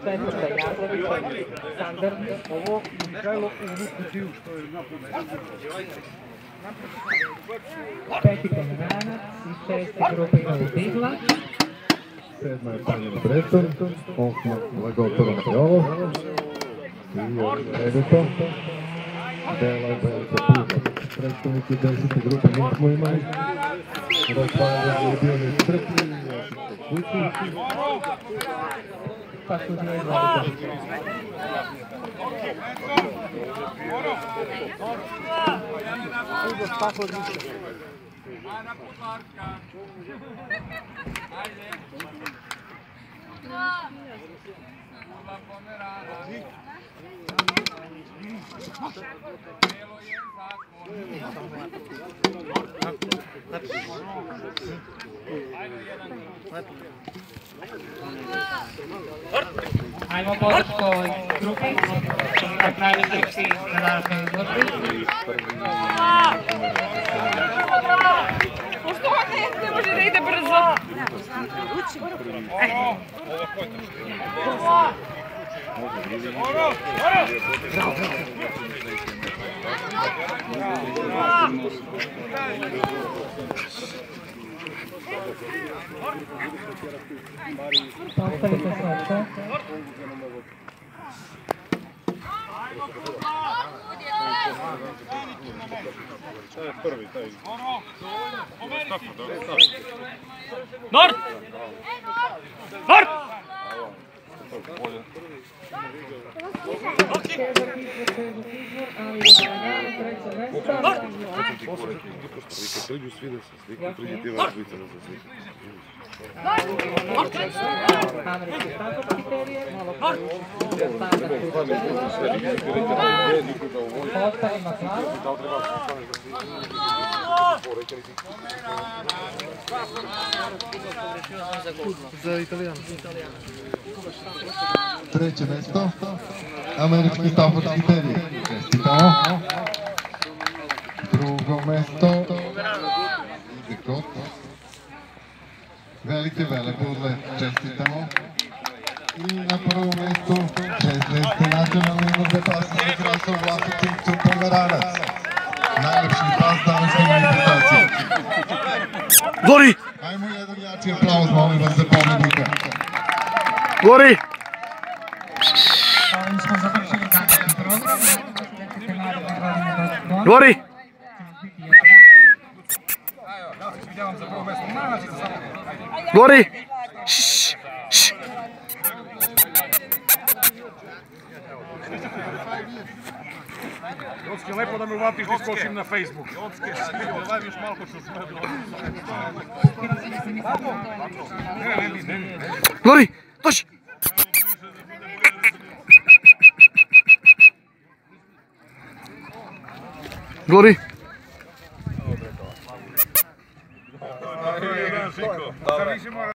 Četvrta Jaglović, Sandar, Ovo Mihajlo u Kutiju što je napravljeno. peti Pomeranac i šesti grupa Ivana Digla. Sedma je Tanja Breton, osma Legotova Matjolo i Edito. Bela je Belica Puga. Predstavnici 10. grupe nismo imali. Rafael je bio nestrpljiv, Josip Kući. Pa su dvije izvolite. Ajmo podršku ovoj grupi, na pravi srpski na današnjoj izložbi. Pošto on ne može da ide brzo. Postavite srce. Šta je prvi, taj? Nord! Nord! Priđu svi da se sliku, priđi ti vas dvica da se sliku. Američki status kriterije, malo poručiti standard postavimo slavu. Za Italijana. Treće mesto, američki status kriterije. Čestitamo. Drugo mesto, Idekot. Velike Velepudle, čestitamo. I na prvom mestu 16. nacionalni izložbe pasa za krasa u Vlasotincu Pomeranac. Najlepši pas današnje manifestacije. Gori! Ajmo jedan jači aplauz, molim vas, za pobednika. Gori! Ovim smo završili današnji program. Gori! Gori! Jocke, lepo da me uvatiš da iskočim na Facebook. Jocke, daj mi još malko što smo... Gori! Dođi! Gori! Dobro.